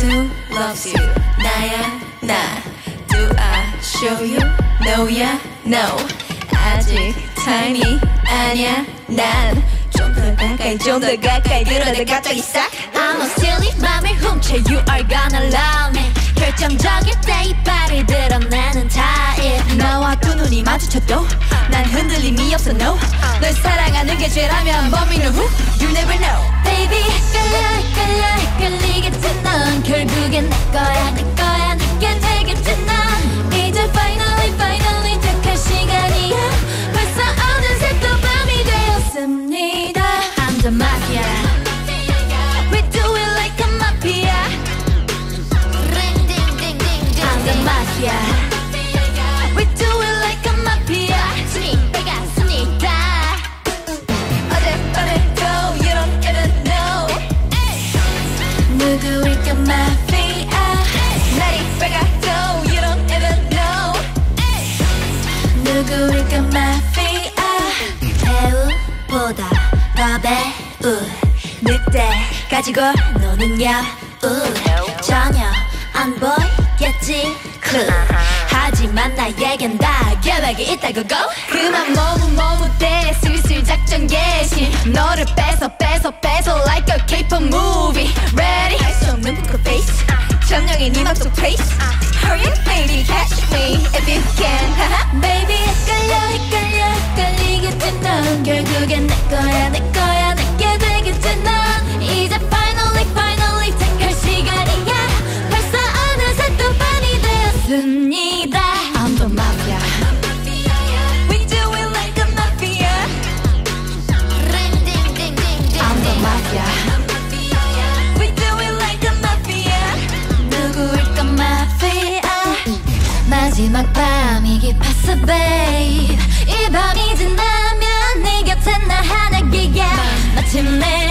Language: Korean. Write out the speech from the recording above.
Who loves you? 나야 나. Do I show you? No야 no. 아직 타임이 아니야 난. 좀 더 가까이 좀 더 가까이 그러다 갑자기 싹. I'm a silly 맘을 훔쳐 You are gonna love me. 결정적일 때 이빨을 드러내는 타입. 나와 두 눈이 마주쳐도 난 흔들림이 없어 no. 널 사랑하는 게 죄라면 범인은 who? You never know. Baby 헷갈리겠지 넌. 결국엔 내 거야 내게 되겠지 넌. 이제 finally 택할 시간이야. 벌써 어느새 또 밤이 되었습니다. I'm the mafia. We do it like a mafia. I'm the mafia. We do it like a mafia. 순위 빼갔습니다. 어젯밤에도 you don't even know. 누구일까 mafia. 날이 밝아도 you don't even know. 누구일까 mafia. 배우보다 더 배우. 늑대 가지고 노는 여우. 전혀 안 보이겠지 clue. 하지만 나에겐 다 계획이 있다고 go. 그만 머뭇대 슬슬 작전 개시. 너를 뺏어 like a K-pop movie. Ready? 할 수 없는 poker face. 점령해 네 맘속 place. Hurry up baby catch me if you can. Baby 헷갈리겠지 넌. 결국엔 내 거야 내게 되겠지 넌. 이제 finally 택할 시간이야. 벌써 어느새 또 밤이 되었습니다. I'm the mafia. We do it like a mafia. I'm the mafia. We do it like a mafia. 누구일까 mafia. 마지막 밤이 깊었어 babe. 이 밤이 지나면 네 곁에 나 하나기야. 마침내